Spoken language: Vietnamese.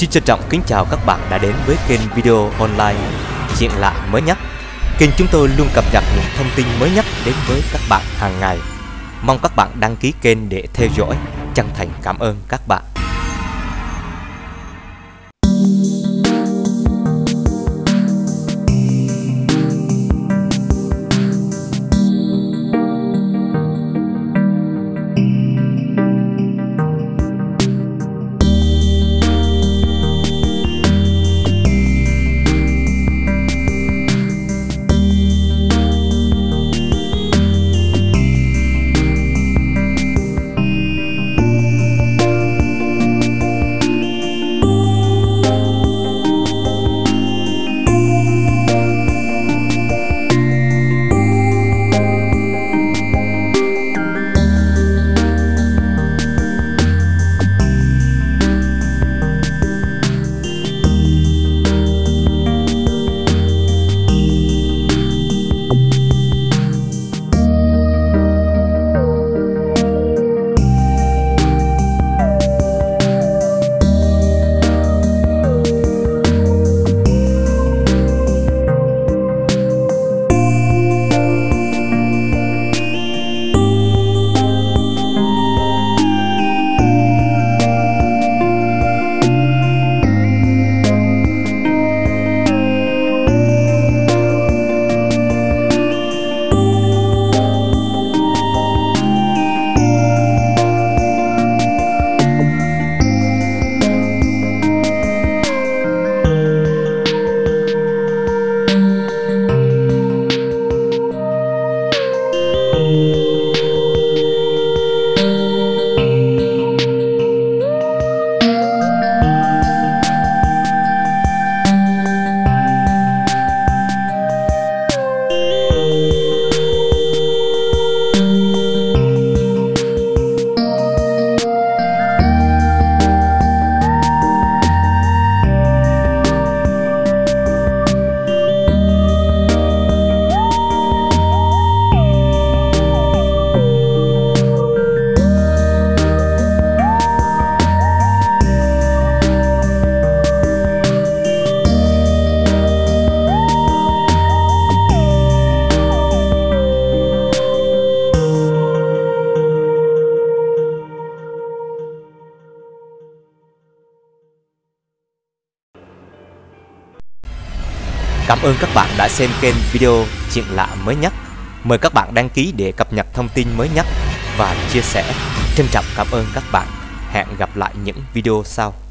Xin trân trọng kính chào các bạn đã đến với kênh video online chuyện lạ mới nhất. Kênh chúng tôi luôn cập nhật những thông tin mới nhất đến với các bạn hàng ngày. Mong các bạn đăng ký kênh để theo dõi. Chân thành cảm ơn các bạn. Cảm ơn các bạn đã xem kênh video chuyện lạ mới nhất. Mời các bạn đăng ký để cập nhật thông tin mới nhất và chia sẻ. Trân trọng cảm ơn các bạn. Hẹn gặp lại những video sau.